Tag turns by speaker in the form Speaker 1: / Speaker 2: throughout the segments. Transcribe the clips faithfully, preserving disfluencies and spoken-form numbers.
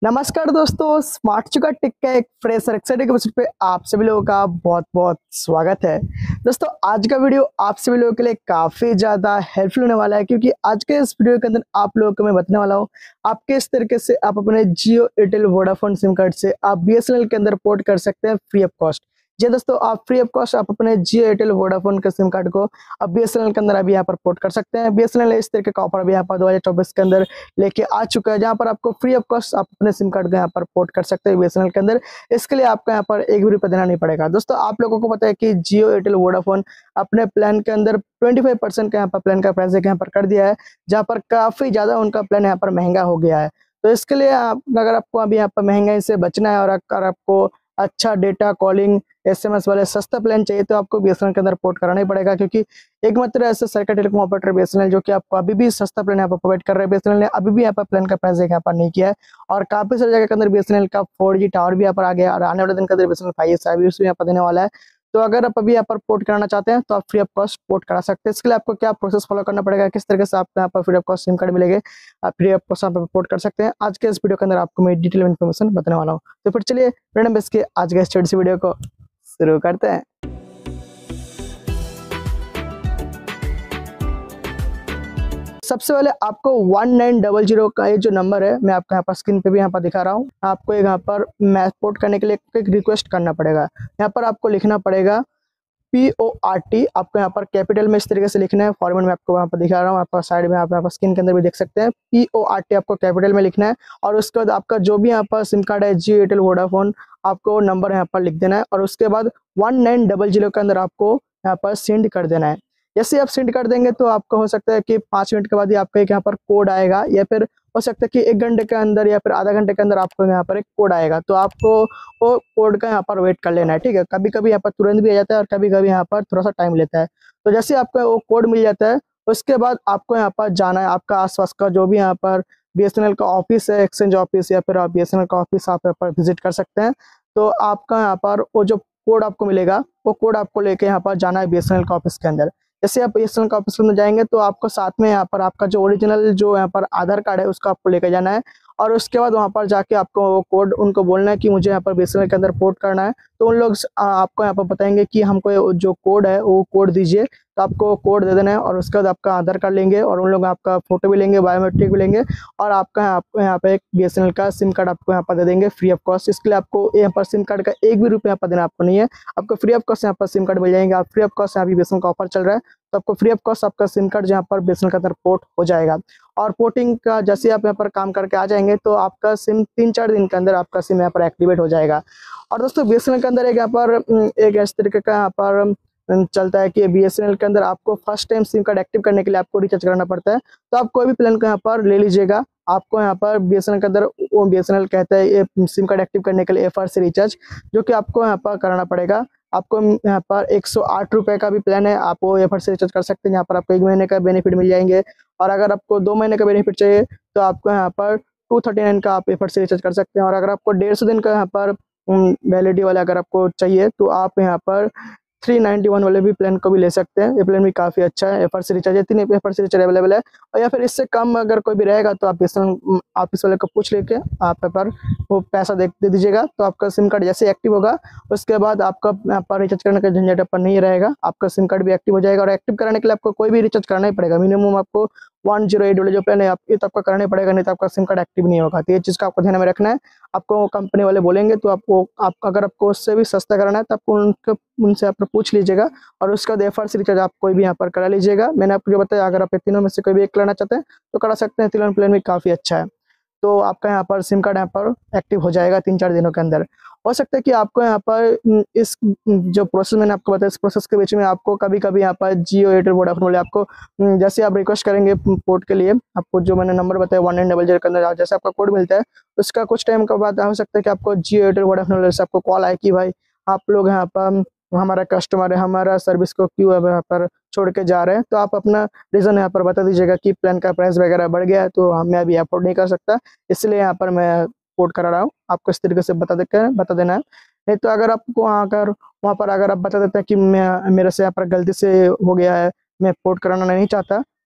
Speaker 1: नमस्कार दोस्तों, स्मार्ट चुका टेक का एक फ्रेश और एक्साइटिंग एपिसोड पे आप सभी लोगों का बहुत बहुत स्वागत है। दोस्तों, आज का वीडियो आप सभी लोगों के लिए काफ़ी ज़्यादा हेल्पफुल होने वाला है, क्योंकि आज के इस वीडियो के अंदर आप लोगों को मैं बताने वाला हूँ आप किस तरीके से आप अपने Jio, Airtel, Vodafone SIM card से आप बीएसएनएल के अंदर पोर्ट कर सकते हैं फ्री ऑफ कॉस्ट। जी दोस्तों, आप फ्री ऑफ कॉस्ट आप अपने जियो, एयरटेल, वोडाफोन के सिम कार्ड को अब बीएसएनएल के अंदर अभी यहाँ पर पोर्ट कर सकते हैं। बीएसएनएल इस तरीके का ऑफर अभी यहाँ पर दो हज़ार चौबीस के अंदर लेके आ चुका है, जहाँ पर आपको फ्री ऑफ कॉस्ट आप अपने सिम कार्ड को यहाँ पर पोर्ट कर सकते हैं बीएसएनएल के अंदर। इसके लिए आपको यहाँ पर एक भी रुपया देना नहीं पड़ेगा। दोस्तों, आप लोगों को पता है कि जियो, एयरटेल, वोडाफोन अपने प्लान के अंदर पच्चीस परसेंट का यहाँ पर प्लान का प्राइस यहाँ पर कर दिया है, जहाँ पर काफी ज्यादा उनका प्लान यहाँ पर महंगा हो गया है। तो इसके लिए आप अगर आपको अभी यहाँ पर महंगाई से बचना है और अगर आपको अच्छा डेटा, कॉलिंग, एसएमएस वाले सस्ता प्लान चाहिए तो आपको बीएसएनएल के अंदर पोर्ट कराना ही पड़ेगा, क्योंकि एकमात्र ऐसा सरकारी टेलीकॉम ऑपरेटर बीएसएनएल जो कि आपको अभी भी सस्ता प्लान यहाँ पर प्रोवाइड कर रहा है। बीएसएनएल ने अभी भी यहाँ पर प्लान का प्राइस यहाँ पर नहीं किया है, और काफी सारी जगह के अंदर बीएसएनएल का फोर जी टावर भी यहाँ पर आ गया, और आने वाले दिन के अंदर बीएसएनएल फाइव जी सर्विस भी यहाँ पर देने वाला है। तो अगर आप अभी यहाँ पर पोर्ट कराना चाहते हैं तो आप फ्री ऑफ कॉस्ट पोर्ट करा सकते हैं। इसके लिए आपको क्या प्रोसेस फॉलो करना पड़ेगा, किस तरीके से आपको यहाँ पर free of cost SIM card मिलेंगे, आप फ्री ऑफ कॉस्ट आप पोर्ट कर सकते हैं, आज के इस वीडियो के अंदर आपको मैं डिटेल इन्फॉर्मेशन बताने वाला हूँ। तो फिर चलिए रैंडम बेस के आज के इस वीडियो को शुरू करते हैं। सबसे पहले आपको वन नाइन डबल जीरो का ये जो नंबर है, मैं आपको यहाँ पर स्क्रीन पे भी यहाँ पर दिखा रहा हूँ। आपको यहाँ पर मैच पोर्ट करने के लिए एक रिक्वेस्ट करना पड़ेगा। यहाँ पर आपको लिखना पड़ेगा पी ओ आर टी। आपको यहाँ पर कैपिटल में इस तरीके से लिखना है, फॉर्मेट में आपको यहाँ पर दिखा रहा हूँ, आपका साइड में आप यहाँ पर स्क्रीन के अंदर भी देख सकते हैं। पी ओ आर टी आपको कैपिटल में लिखना है, और उसके बाद आपका जो भी यहाँ पर सिम कार्ड है, जियो, एयरटेल, वोडाफोन, आपको नंबर यहाँ पर लिख देना है, और उसके बाद वन नाइन डबल जीरो के अंदर आपको यहाँ पर सेंड कर देना है। जैसे आप सेंड कर देंगे तो आपको हो सकता है कि पाँच मिनट के बाद ही आपका एक यहाँ पर कोड आएगा, या फिर हो सकता है कि एक घंटे के अंदर या फिर आधा घंटे के अंदर आपको यहाँ पर एक कोड आएगा। तो आपको वो कोड का यहाँ पर वेट कर लेना है, ठीक है। कभी कभी यहाँ पर तुरंत भी आ जाता है और कभी कभी यहाँ पर थोड़ा सा टाइम लेता है। तो जैसे आपका वो कोड मिल जाता है, उसके बाद आपको यहाँ पर जाना है, आपका आसपास का जो भी यहाँ पर बीएसएनएल का ऑफिस है, एक्सचेंज ऑफिस, या फिर आप बीएसएनएल का ऑफिस आप यहाँ पर विजिट कर सकते हैं। तो आपका यहाँ पर वो जो कोड आपको मिलेगा, वो कोड आपको लेके यहाँ पर जाना है बीएसएनएल का ऑफिस के अंदर। जैसे आप बीएसएनएल का ऑफिस के अंदर जाएंगे तो आपको साथ में यहाँ पर आपका जो ओरिजिनल जो यहाँ पर आधार कार्ड है उसको आपको लेकर जाना है, और उसके बाद वहाँ पर जाके आपको वो कोड उनको बोलना है कि मुझे यहाँ पर बीएसएनएल के अंदर पोर्ट करना है। तो उन लोग आपको यहाँ पर बताएंगे कि हमको जो कोड है वो कोड दीजिए, तो आपको कोड दे देना है, और उसके बाद आपका आधार कार्ड लेंगे, और उन लोग आपका फोटो भी लेंगे, बायोमेट्रिक भी लेंगे, और आपका आपको यहाँ पे एक बीएसएनएल का सिम कार्ड आपको यहाँ पर दे देंगे फ्री ऑफ कॉस्ट। इसके लिए आपको यहाँ पर सिम कार्ड का एक भी रुपया यहाँ पर देना आपको नहीं है, आपको फ्री ऑफ कॉस्ट यहाँ पर सिम कार्ड मिल जाएंगे। आप फ्री ऑफ कॉस्ट यहाँ भी बीएसएनएल का ऑफर चल रहा है, तो आपको फ्री ऑफ कॉस्ट आपका सिम कार्ड जहाँ पर बीएसएनएल के अंदर पोर्ट हो जाएगा। और पोर्टिंग का जैसे आप यहाँ पर काम करके आ जाएंगे तो आपका सिम तीन चार दिन के अंदर आपका सिम यहाँ पर एक्टिवेट हो जाएगा। और दोस्तों, बीएसएनएल के अंदर एक यहाँ पर एक इस तरीके का यहाँ पर चलता है कि बीएसएनएल के अंदर आपको first time SIM card active करने के लिए आपको रिचार्ज करना पड़ता है। तो आप कोई भी प्लान को यहाँ पर ले लीजिएगा, आपको यहाँ पर बीएसएनएल के अंदर वो बीएसएनएल कहता है ये सिम कार्ड एक्टिव करने के लिए एफ आर सी रिचार्ज, जो कि आपको यहाँ पर कराना पड़ेगा। आपको यहाँ पर एक सौ आठ रुपये का भी प्लान है, आप वो एफ आर सी रिचार्ज कर सकते हैं। यहाँ पर आपको एक महीने का बेनिफिट मिल जाएंगे, और अगर आपको दो महीने का बेनिफिट चाहिए तो आपको यहाँ पर टू थर्टी नाइन का आप एफ आर सी रिचार्ज कर सकते हैं। और अगर आपको डेढ़ सौ दिन का यहाँ पर वैलिडिटी वाला अगर आपको चाहिए तो आप यहाँ पर थ्री नाइन्टी वन वाले भी प्लान को भी ले सकते हैं। ये प्लान भी काफ़ी अच्छा है, एफ आर सी रिचार्ज है, तीन F R C recharge available है। और या फिर इससे कम अगर कोई भी रहेगा तो आप बीएसएनएल ऑफिस वाले को पूछ लेके आप यहाँ पर वो पैसा दे दे दीजिएगा, तो आपका सिम कार्ड जैसे एक्टिव होगा उसके बाद आपका यहाँ पर रिचार्ज करने का झंझट पर नहीं रहेगा, आपका सिम कार्ड भी एक्टिव हो जाएगा। और एक्टिव कराने के लिए आपको कोई भी रिचार्ज करना ही पड़ेगा, मिनिमम आपको वन जीरो एट वाले जो प्लान है आप ये तो आपका करना ही पड़ेगा, नहीं तो आपका सिम कार्ड एक्टिव नहीं होगा। तो ये चीज़ का आपको ध्यान में रखना है। आपको कंपनी वाले बोलेंगे तो आपको आप अगर आपको उससे भी सस्ता कराना है तो आपको उनके उनसे आप पूछ लीजिएगा, और उसका बाद एफ आर सी रिचार्ज आप कोई भी यहाँ पर करा लीजिएगा। मैंने आपको जो बताया, अगर आप तीनों में से कोई भी एक कराना चाहते हैं तो करा सकते हैं, तीनों प्लान भी काफ़ी अच्छा है। तो आपका यहाँ पर सिम कार्ड यहाँ पर एक्टिव हो जाएगा तीन चार दिनों के अंदर। हो सकता है कि आपको यहाँ पर इस जो प्रोसेस मैंने आपको बताया, इस प्रोसेस के बीच में आपको कभी कभी यहाँ पर जियो, एयरटेल, वोडाफोन वाले आपको जैसे आप रिक्वेस्ट करेंगे पोर्ट के लिए, आपको जो मैंने नंबर बताया वन नाइन डबल जीरो के अंदर जैसे आपका कोड मिलता है, उसका कुछ टाइम के बाद हो सकता है कि आपको जियो, एयरटेल, वोडाफोन वाले से आपको कॉल आए कि भाई आप लोग यहाँ पर हमारा कस्टमर है, हमारा सर्विस को क्यों अब यहाँ पर छोड़ के जा रहे हैं। तो आप अपना रीज़न यहाँ पर बता दीजिएगा कि प्लान का प्राइस वगैरह बढ़ गया है तो हम मैं अभी अफोर्ड नहीं कर सकता, इसलिए यहाँ पर मैं पोर्ट करा रहा हूँ। आपको इस तरीके से बता देकर बता देना है। नहीं तो अगर आपको अगर वहाँ पर अगर आप बता देते हैं कि मैं मेरे से यहाँ पर गलती से हो गया है, मैं पोर्ट कराना नहीं चाहता,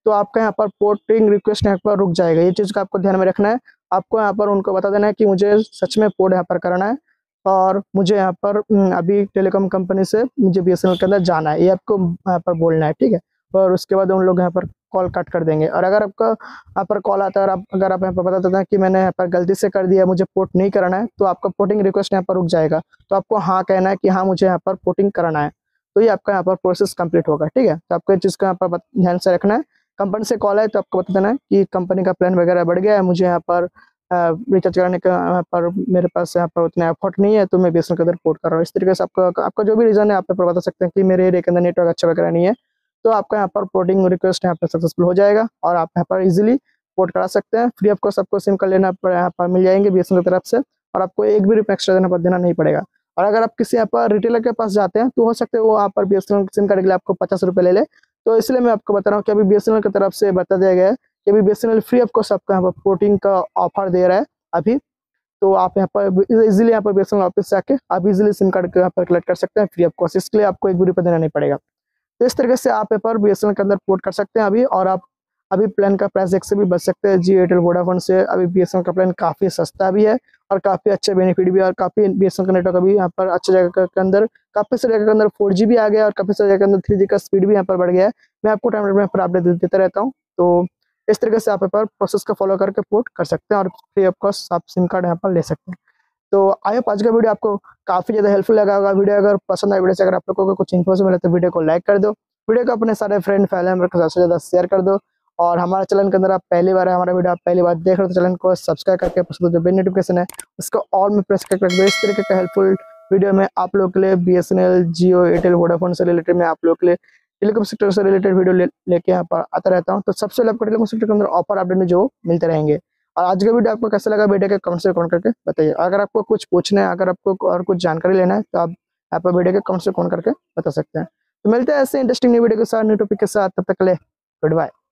Speaker 1: तो आपका यहाँ पर पोर्टिंग रिक्वेस्ट यहाँ पर रुक जाएगा। ये चीज़ का आपको ध्यान में रखना है। आपको यहाँ पर उनको बता देना है कि मुझे सच में पोर्ट यहाँ पर करना है और मुझे यहाँ पर अभी टेलीकॉम कंपनी से मुझे बीएसएनएल के अंदर जाना है, ये आपको यहाँ पर बोलना है, ठीक है। और उसके बाद उन लोग यहाँ पर कॉल कट कर देंगे। और अगर आपका यहाँ पर कॉल आता है और आप अगर आप यहाँ पर बता देते हैं कि मैंने यहाँ पर गलती से कर दिया, मुझे पोर्ट नहीं कराना है, तो आपका पोर्टिंग रिक्वेस्ट यहाँ पर रुक जाएगा। तो आपको हाँ कहना है कि हाँ मुझे यहाँ पर पोर्टिंग कराना है, तो ये आपका यहाँ पर प्रोसेस कंप्लीट होगा, ठीक है। तो आपको इस चीज़ का यहाँ पर ध्यान से रखना है। कंपनी से कॉल है तो आपको बता देना है कि कंपनी का प्लान वगैरह बढ़ गया है, मुझे यहाँ पर रिचार्ज कराने का यहाँ पर मेरे पास यहाँ पर उतना एफर्ट नहीं है, तो मैं बीएसएनएल के अंदर पोर्ट कर रहा हूँ। इस तरीके से आपका आपका जो भी रीज़न है आप पर बता सकते हैं कि मेरे एरिया के अंदर नेटवर्क अच्छा वगैरह नहीं है, तो आपका यहाँ पर पोर्टिंग रिक्वेस्ट यहाँ पर सक्सेसफुल हो जाएगा और आप यहाँ पर इजीली पोर्ट करा सकते हैं। फ्री ऑफ कॉस्ट आपको सिम कार्ड लेना पर यहाँ पर मिल जाएंगे बीएसएनएल की तरफ से, और आपको एक भी रुपये एक्स्ट्रा देना देना नहीं पड़ेगा। और अगर आप किसी यहाँ पर रिटेलर के पास जाते हैं तो हो सकता है वो यहाँ पर बीएसएनएल सिम कार्ड के लिए आपको पचास रुपये ले ले, तो इसलिए मैं आपको बता रहा हूँ कि अभी बीएसएनएल की तरफ से बता दिया गया है कि अभी बीएसएनएल फ्री ऑफ कॉस्ट आपको यहाँ पर पोर्टिंग का ऑफर दे रहा है अभी। तो आप यहाँ पर इजीली यहाँ पर बीएसएनएल ऑफिस से आके आप इजीली सिम कार्ड यहाँ पर कलेक्ट कर सकते हैं फ्री ऑफ कॉस्ट, इसके लिए आपको एक भी रुपये देना नहीं पड़ेगा। तो इस तरीके से आप यहाँ पर बीएसएनएल के अंदर पोर्ट कर सकते हैं अभी, और आप अभी प्लान का प्राइस एक से भी बच सकते हैं। जियो एयरटेल वोडाफोन से अभी बीएसएनएल का प्लान काफ़ी सस्ता भी है और काफ़ी अच्छा बेनिफिट भी है, और काफ़ी बीएसएनएल का नेटवर्क अभी यहाँ पर अच्छी जगह के अंदर काफ़ी सारी जगह के अंदर फोर जी भी आ गया और काफ़ी सारी जगह के अंदर थ्री जी का स्पीड भी यहाँ पर बढ़ गया है। मैं आपको टाइम टाइम पर अपडेट देता रहता हूँ। तो इस तरीके से आप यहाँ पर प्रोसेस को फॉलो करके पोर्ट कर सकते हैं और फ्री ऑफ कॉस्ट आप सिम कार्ड यहाँ पर ले सकते हैं। तो आई होप आज का वीडियो आपको काफ़ी ज़्यादा हेल्पफुल लगा होगा। वीडियो अगर पसंद आए, वीडियो से अगर आप लोगों को कुछ इन्फॉर्मेशन मिले तो वीडियो को लाइक कर दो, वीडियो को अपने सारे फ्रेंड फैमिली मेंबर के साथ ज़्यादा शेयर कर दो, और हमारे चैनल के अंदर आप पहली बार है, हमारा वीडियो आप पहली बार देख रहे हो तो चैनल को सब्सक्राइब करके पसंद जो बेल नोटिफिकेशन है उसको ऑल में प्रेस करके रख दो। इस तरीके का हेल्पफुल वीडियो में आप लोगों के लिए बीएसएनएल, जियो, एयरटेल, वोडाफोन से रिलेटेड मैं आप लोगों के लिए टेलीकॉम सेक्टर से रिलेटेड वीडियो ले, लेके यहाँ पर आता रहता हूँ। तो सबसे पहले आपको टेलीकॉम सेक्टर के अंदर ऑफर अपडेट में जो मिलते रहेंगे। और आज का वीडियो आपको कैसा लगा वीडियो के कमेंट से कमेंट करके बताइए। अगर आपको कुछ पूछना है, अगर आपको और कुछ जानकारी लेना है तो आप यहाँ पर वीडियो के कमेंट से कमेंट करके बता सकते हैं। तो मिलते हैं ऐसे इंटरेस्टिंग न्यू वीडियो के साथ, न्यू टॉपिक के साथ, तब तक के लिए गुड बाय।